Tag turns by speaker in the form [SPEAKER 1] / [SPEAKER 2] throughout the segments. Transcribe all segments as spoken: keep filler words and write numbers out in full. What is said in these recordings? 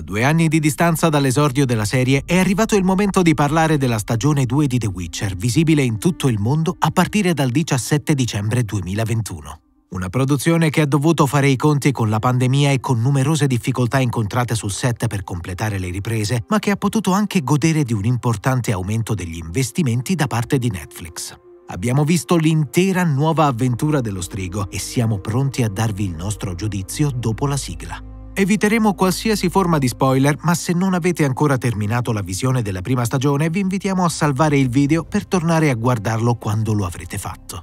[SPEAKER 1] due anni di distanza dall'esordio della serie è arrivato il momento di parlare della stagione due di The Witcher, visibile in tutto il mondo a partire dal diciassette dicembre duemilaventuno. Una produzione che ha dovuto fare i conti con la pandemia e con numerose difficoltà incontrate sul set per completare le riprese, ma che ha potuto anche godere di un importante aumento degli investimenti da parte di Netflix. Abbiamo visto l'intera nuova avventura dello strigo e siamo pronti a darvi il nostro giudizio dopo la sigla. Eviteremo qualsiasi forma di spoiler, ma se non avete ancora terminato la visione della prima stagione, vi invitiamo a salvare il video per tornare a guardarlo quando lo avrete fatto.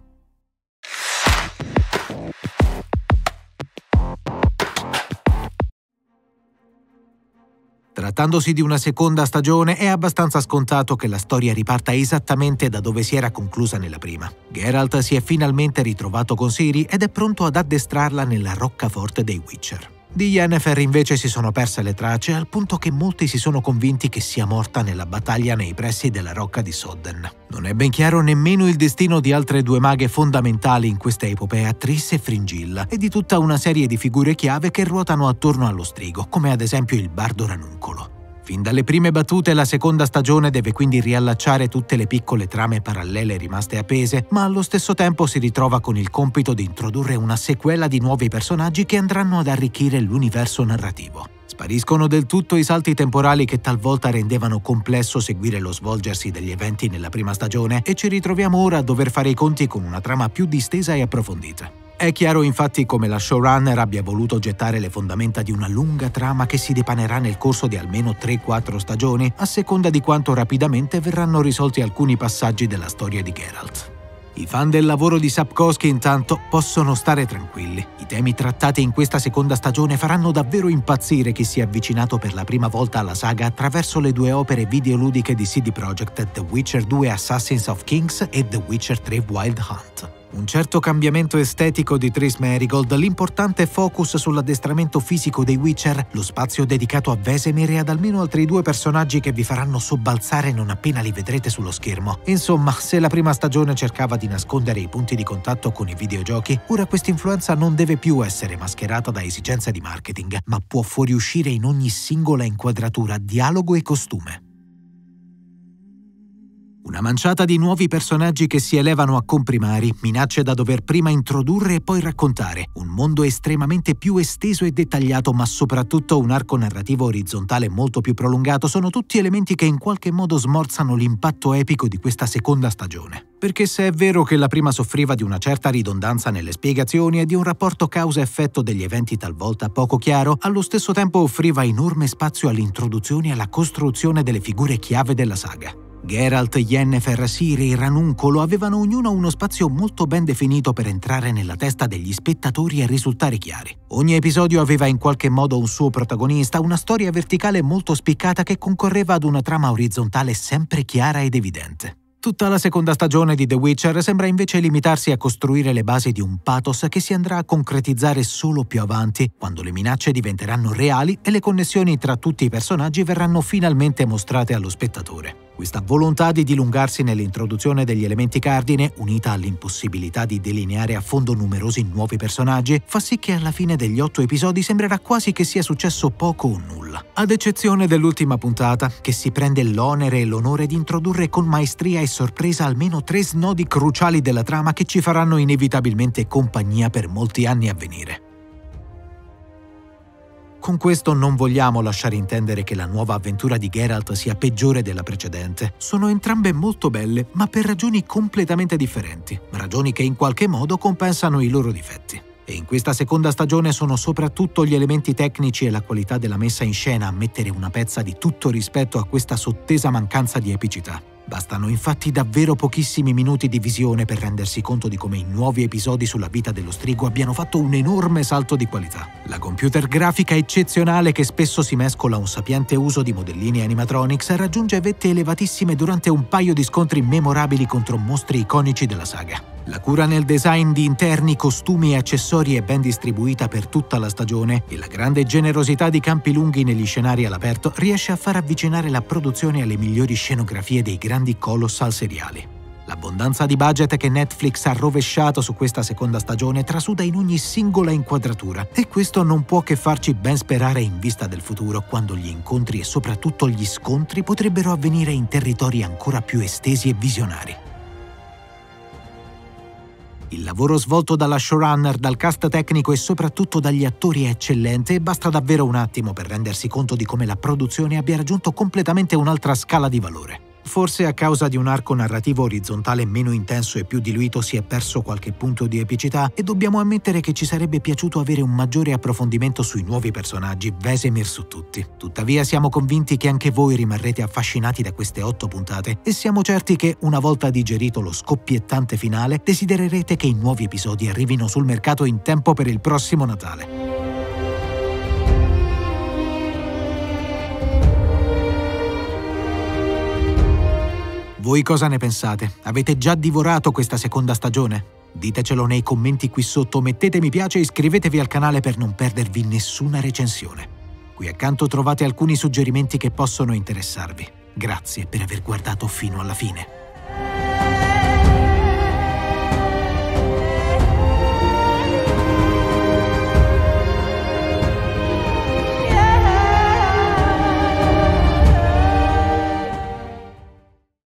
[SPEAKER 1] Trattandosi di una seconda stagione, è abbastanza scontato che la storia riparta esattamente da dove si era conclusa nella prima. Geralt si è finalmente ritrovato con Ciri ed è pronto ad addestrarla nella roccaforte dei Witcher. Di Yennefer invece si sono perse le tracce al punto che molti si sono convinti che sia morta nella battaglia nei pressi della rocca di Sodden. Non è ben chiaro nemmeno il destino di altre due maghe fondamentali in questa epopea, Triss e Fringilla, e di tutta una serie di figure chiave che ruotano attorno allo strigo, come ad esempio il bardo Ranuncolo. Fin dalle prime battute la seconda stagione deve quindi riallacciare tutte le piccole trame parallele rimaste appese, ma allo stesso tempo si ritrova con il compito di introdurre una sequela di nuovi personaggi che andranno ad arricchire l'universo narrativo. Spariscono del tutto i salti temporali che talvolta rendevano complesso seguire lo svolgersi degli eventi nella prima stagione e ci ritroviamo ora a dover fare i conti con una trama più distesa e approfondita. È chiaro infatti come la showrunner abbia voluto gettare le fondamenta di una lunga trama che si dipanerà nel corso di almeno tre quattro stagioni, a seconda di quanto rapidamente verranno risolti alcuni passaggi della storia di Geralt. I fan del lavoro di Sapkowski intanto possono stare tranquilli. I temi trattati in questa seconda stagione faranno davvero impazzire chi si è avvicinato per la prima volta alla saga attraverso le due opere videoludiche di C D Projekt, The Witcher due Assassins of Kings e The Witcher tre Wild Hunt. Un certo cambiamento estetico di Triss Merigold, l'importante focus sull'addestramento fisico dei Witcher, lo spazio dedicato a Vesemir e ad almeno altri due personaggi che vi faranno sobbalzare non appena li vedrete sullo schermo. Insomma, se la prima stagione cercava di nascondere i punti di contatto con i videogiochi, ora questa influenza non deve più essere mascherata da esigenze di marketing, ma può fuoriuscire in ogni singola inquadratura, dialogo e costume. Una manciata di nuovi personaggi che si elevano a comprimari, minacce da dover prima introdurre e poi raccontare, un mondo estremamente più esteso e dettagliato, ma soprattutto un arco narrativo orizzontale molto più prolungato, sono tutti elementi che in qualche modo smorzano l'impatto epico di questa seconda stagione. Perché se è vero che la prima soffriva di una certa ridondanza nelle spiegazioni e di un rapporto causa-effetto degli eventi talvolta poco chiaro, allo stesso tempo offriva enorme spazio all'introduzione e alla costruzione delle figure chiave della saga. Geralt, Yennefer, Ciri e Ranuncolo avevano ognuno uno spazio molto ben definito per entrare nella testa degli spettatori e risultare chiari. Ogni episodio aveva in qualche modo un suo protagonista, una storia verticale molto spiccata che concorreva ad una trama orizzontale sempre chiara ed evidente. Tutta la seconda stagione di The Witcher sembra invece limitarsi a costruire le basi di un pathos che si andrà a concretizzare solo più avanti, quando le minacce diventeranno reali e le connessioni tra tutti i personaggi verranno finalmente mostrate allo spettatore. Questa volontà di dilungarsi nell'introduzione degli elementi cardine, unita all'impossibilità di delineare a fondo numerosi nuovi personaggi, fa sì che alla fine degli otto episodi sembrerà quasi che sia successo poco o nulla. Ad eccezione dell'ultima puntata, che si prende l'onere e l'onore di introdurre con maestria e sorpresa almeno tre snodi cruciali della trama che ci faranno inevitabilmente compagnia per molti anni a venire. Con questo non vogliamo lasciare intendere che la nuova avventura di Geralt sia peggiore della precedente. Sono entrambe molto belle, ma per ragioni completamente differenti, ragioni che in qualche modo compensano i loro difetti. E in questa seconda stagione sono soprattutto gli elementi tecnici e la qualità della messa in scena a mettere una pezza di tutto rispetto a questa sottesa mancanza di epicità. Bastano infatti davvero pochissimi minuti di visione per rendersi conto di come i nuovi episodi sulla vita dello strigo abbiano fatto un enorme salto di qualità. La computer grafica eccezionale, che spesso si mescola a un sapiente uso di modellini animatronics, raggiunge vette elevatissime durante un paio di scontri memorabili contro mostri iconici della saga. La cura nel design di interni, costumi e accessori è ben distribuita per tutta la stagione e la grande generosità di campi lunghi negli scenari all'aperto riesce a far avvicinare la produzione alle migliori scenografie dei grandi colossal seriali. L'abbondanza di budget che Netflix ha rovesciato su questa seconda stagione trasuda in ogni singola inquadratura, e questo non può che farci ben sperare in vista del futuro, quando gli incontri e soprattutto gli scontri potrebbero avvenire in territori ancora più estesi e visionari. Il lavoro svolto dalla showrunner, dal cast tecnico e soprattutto dagli attori è eccellente, e basta davvero un attimo per rendersi conto di come la produzione abbia raggiunto completamente un'altra scala di valore. Forse a causa di un arco narrativo orizzontale meno intenso e più diluito si è perso qualche punto di epicità, e dobbiamo ammettere che ci sarebbe piaciuto avere un maggiore approfondimento sui nuovi personaggi, Vesemir su tutti. Tuttavia siamo convinti che anche voi rimarrete affascinati da queste otto puntate, e siamo certi che, una volta digerito lo scoppiettante finale, desidererete che i nuovi episodi arrivino sul mercato in tempo per il prossimo Natale. Voi cosa ne pensate? Avete già divorato questa seconda stagione? Ditecelo nei commenti qui sotto, mettete mi piace e iscrivetevi al canale per non perdervi nessuna recensione. Qui accanto trovate alcuni suggerimenti che possono interessarvi. Grazie per aver guardato fino alla fine.